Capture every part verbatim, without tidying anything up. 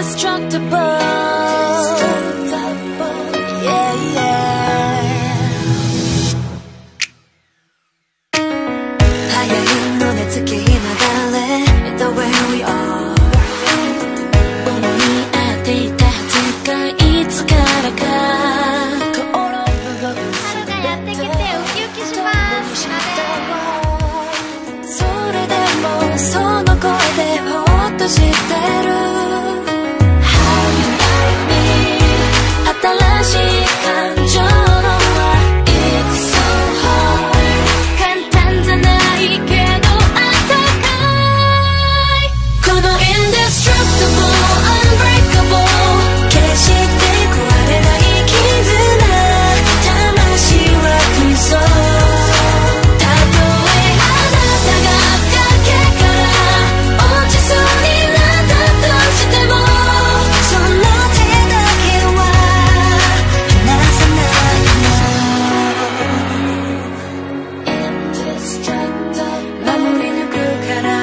indestructible. Yeah, yeah. 早いのね月日流れ The way we are 思い合っていたはずがいつからか春がやってきてウキウキしますそれでもその声でほっとしてる How you like me 新しい感情の輪 It's so hard 簡単じゃないけどあったかいこの indestructible unbreakable 決して壊れない絆魂は空想たとえあなたが崖から落ちそうになったとしてもその手だけは離さないの Indestructible 守り抜くから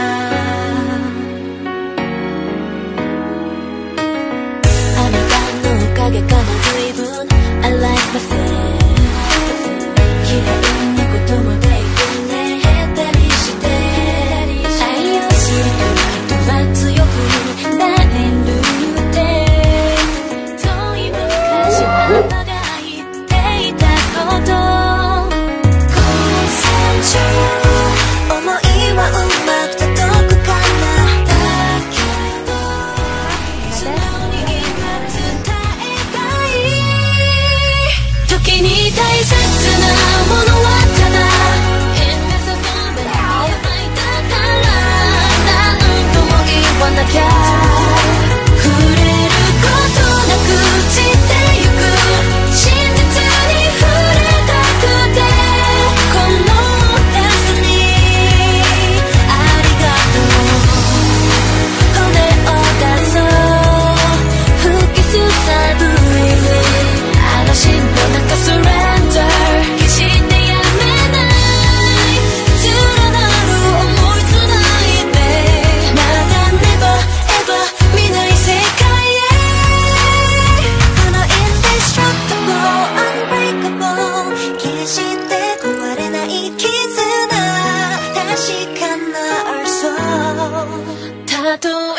あなたのおかげかな随分 I like my feel 綺麗なこともできるねへったりして愛を知る人は強くなれるって遠い昔あなたが言っていたこと交戦中思いはうまく届くかなだけど素直に今伝えたい時に大切なものはただ変なそばで見えないだから何とも言わなきゃ触れることなく散ってゆく真実に触れたくてこの夏にありがとう骨を出そう吹きすさぶり嵐の中 surrender 決してやめない連なる思いつないでまだ never ever 見ない世界へこの indestructible unbreakable 決して壊れない絆確かな our soul たとえ